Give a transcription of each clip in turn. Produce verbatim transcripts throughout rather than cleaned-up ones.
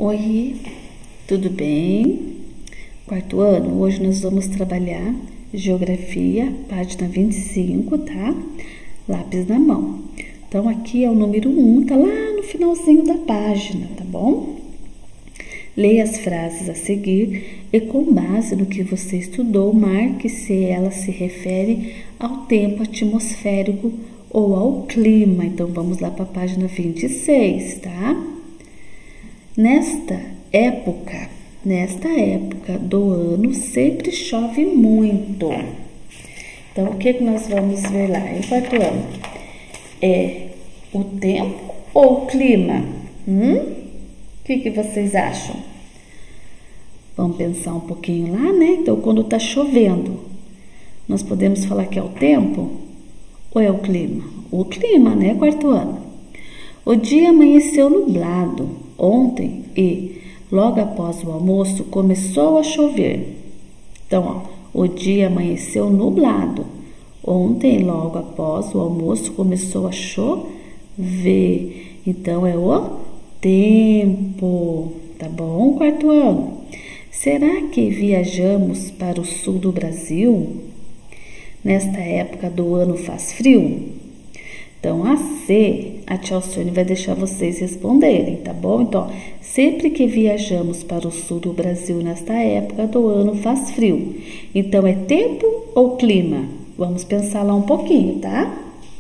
Oi, tudo bem? Quarto ano, hoje nós vamos trabalhar Geografia, página vinte e cinco, tá? Lápis na mão. Então, aqui é o número um, tá lá no finalzinho da página, tá bom? Leia as frases a seguir e, com base no que você estudou, marque se ela se refere ao tempo atmosférico ou ao clima. Então, vamos lá para a página vinte e seis, tá? Nesta época, nesta época do ano, sempre chove muito. Então, o que que nós vamos ver lá em quarto ano? É o tempo ou o clima? Hum? O que que vocês acham? Vamos pensar um pouquinho lá, né? Então, quando tá chovendo, nós podemos falar que é o tempo ou é o clima? O clima, né? Quarto ano. O dia amanheceu nublado ontem e, logo após o almoço, começou a chover. Então, ó, o dia amanheceu nublado. Ontem, logo após o almoço, começou a chover. Então, é o tempo. Tá bom, quarto ano? Será que viajamos para o sul do Brasil? Nesta época do ano faz frio? Então, a C, a tia Alcione vai deixar vocês responderem, tá bom? Então, sempre que viajamos para o sul do Brasil nesta época do ano faz frio. Então, é tempo ou clima? Vamos pensar lá um pouquinho, tá?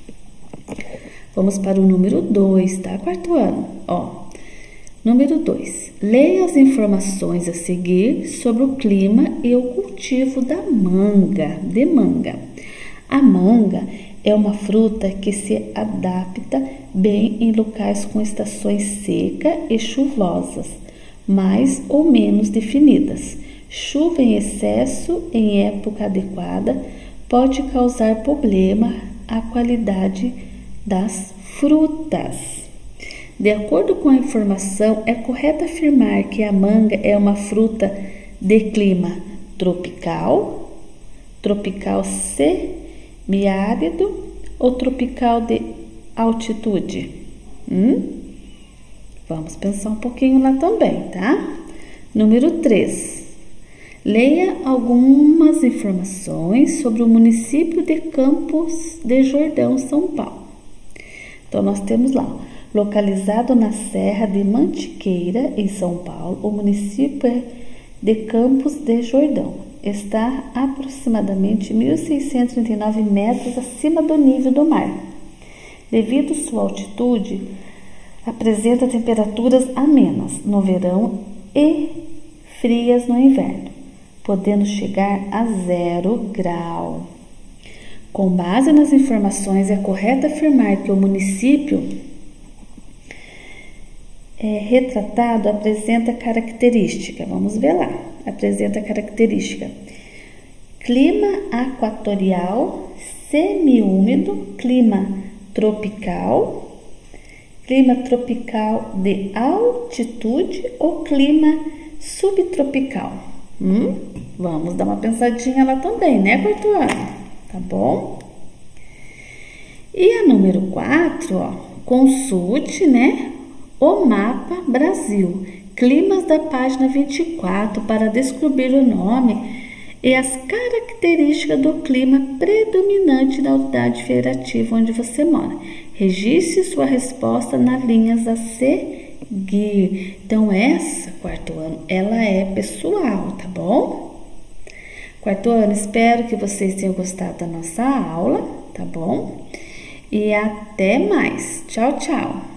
Vamos para o número dois, tá? Quarto ano, ó. Número dois. Leia as informações a seguir sobre o clima e o cultivo da manga, de manga. A manga é uma fruta que se adapta bem em locais com estações secas e chuvosas, mais ou menos definidas. Chuva em excesso em época adequada pode causar problema à qualidade das frutas. De acordo com a informação, é correto afirmar que a manga é uma fruta de clima tropical, tropical semiárido ou tropical de altitude? Hum? Vamos pensar um pouquinho lá também, tá? Número três. Leia algumas informações sobre o município de Campos de Jordão, São Paulo. Então, nós temos lá, localizado na Serra de Mantiqueira, em São Paulo, o município é de Campos de Jordão. Está a aproximadamente mil seiscentos e trinta e nove metros acima do nível do mar. Devido à sua altitude, apresenta temperaturas amenas no verão e frias no inverno, podendo chegar a zero grau. Com base nas informações, é correto afirmar que o município é, retratado apresenta característica. Vamos ver lá. Apresenta característica: clima equatorial, semiúmido, clima tropical, clima tropical de altitude ou clima subtropical. Hum? Vamos dar uma pensadinha lá também, né, quarto ano? Tá bom? E a número quatro, ó, consulte, né, o mapa Brasil, climas da página vinte e quatro para descobrir o nome e as características do clima predominante na unidade federativa onde você mora. Registre sua resposta nas linhas a seguir. Então, essa, quarto ano, ela é pessoal, tá bom? Quarto ano, espero que vocês tenham gostado da nossa aula, tá bom? E até mais. Tchau, tchau.